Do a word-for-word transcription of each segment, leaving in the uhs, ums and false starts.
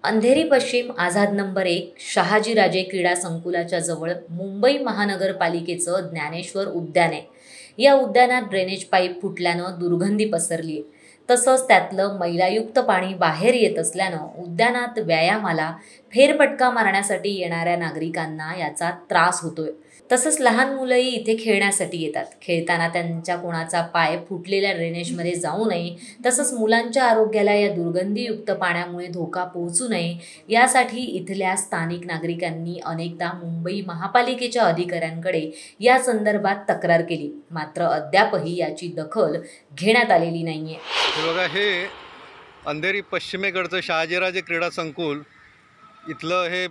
अंधेरी पश्चिम आझाद नंबर एक शहाजीराजे क्रीडा संकुलाच्या जवळ मुंबई महानगरपालिकेचं ज्ञानेश्वर उद्यान आहे. या उद्यानात ड्रेनेज पाईप फुटल्यानं दुर्गंधी पसरली आहे. तसंच त्यातलं मैलायुक्त पाणी बाहेर येत असल्यानं उद्यानात व्यायामाला फेरफटका मारण्यासाठी येणाऱ्या नागरिकांना याचा त्रास होतोय. तसंच लहान मुलंही इथे खेळण्यासाठी येतात. खेळताना त्यांच्या कोणाचा पाय फुटलेल्या ड्रेनेजमध्ये जाऊ नये, तसंच मुलांच्या आरोग्याला या दुर्गंधीयुक्त पाण्यामुळे धोका पोहोचू नये यासाठी इथल्या स्थानिक नागरिकांनी अनेकदा मुंबई महापालिकेच्या अधिकाऱ्यांकडे या संदर्भात तक्रार केली, मात्र अद्यापही याची दखल घेण्यात आलेली नाहीये. बघा, हे अंधेरी पश्चिमेकडचं शहाजीराजे क्रीडा संकुल इथलं हे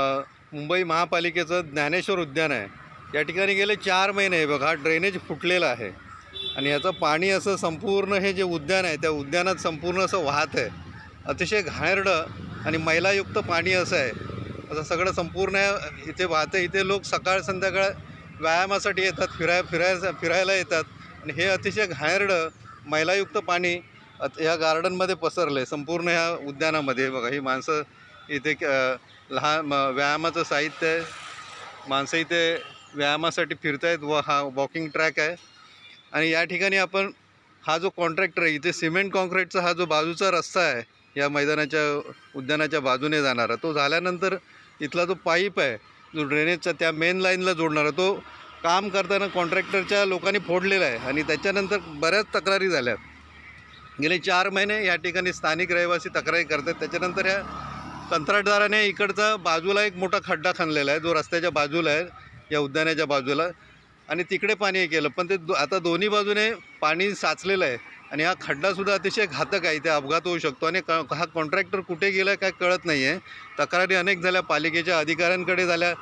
मुंबई महापालिकेचं ज्ञानेश्वर उद्यान आहे. या ठिकाणी गेले चार महिने बघा ड्रेनेज फुटलेलं आहे आणि याचं पाणी असं संपूर्ण हे जे उद्यान आहे त्या उद्यानात संपूर्ण असं वाहत आहे. अतिशय घाणेरडं आणि मैलायुक्त पाणी असं आहे. असं सगळं संपूर्ण इथे वाहतं. इथे लोक सकाळ संध्याकाळ व्यायामासाठी येतात, फिराय फिराय फिरायला येतात आणि हे अतिशय घाणेरडं मैलायुक्त पाणी ह्या गार्डनमध्ये पसरलं आहे संपूर्ण ह्या उद्यानामध्ये. बघा, ही माणसं इथे लहान व्यायामाचं साहित्य आहे. माणसं इथे व्यायामासाठी फिरत आहेत व हा वॉकिंग ट्रॅक आहे. आणि या ठिकाणी आपण हा जो कॉन्ट्रॅक्टर आहे, इथे सिमेंट कॉन्क्रीटचा हा जो बाजूचा रस्ता आहे या मैदानाच्या उद्यानाच्या बाजूने जाणारा, तो झाल्यानंतर इथला जो पाईप आहे जो ड्रेनेजचा त्या मेन लाईनला जोडणारा, तो काम करताना कॉन्ट्रॅक्टरच्या लोकांनी फोडलेला आहे. आणि त्याच्यानंतर बऱ्याच तक्रारी झाल्यात. गेले चार महिने या ठिकाणी स्थानिक रहिवासी तक्रारी करतात. त्याच्यानंतर या कंत्राटदाराने इकडचा बाजूला एक मोठा खड्डा खणलेला आहे जो रस्त्याच्या बाजूला आहे या उद्यानाच्या बाजूला, आणि तिकडे पाणी हे केलं. पण ते दो आता दोन्ही बाजूने पाणी साचलेलं आहे आणि हा खड्डासुद्धा अतिशय घातक आहे. इथे अपघात होऊ शकतो आणि हा कॉन्ट्रॅक्टर कुठे गेला काय कळत नाही आहे. तक्रारी अनेक झाल्या, पालिकेच्या अधिकाऱ्यांकडे झाल्या,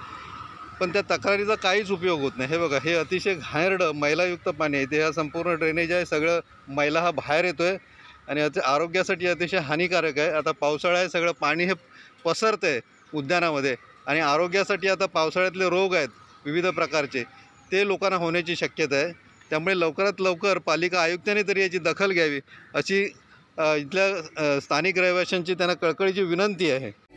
पण त्या तक्रारीचा काहीच उपयोग होत नाही. हे बघा, हे अतिशय घाणेरडं मैलायुक्त पाणी आहे. इथे हा संपूर्ण ड्रेनेज आहे, सगळं मैला हा बाहेर येतो आहे आणि याचे आरोग्यासाठी अतिशय हानिकारक आहे. आता पावसाळा आहे, सगळं पाणी हे पसरतं आहे उद्यानामध्ये आणि आरोग्यासाठी आता पावसाळ्यातले रोग आहेत विविध प्रकारचे, ते लोकांना होण्याची शक्यता आहे. त्यामुळे लवकरात लवकर पालिका आयुक्तांनी तरी याची दखल घ्यावी अशी इथल्या स्थानिक रहिवाशांची त्यांना कळकळीची विनंती आहे.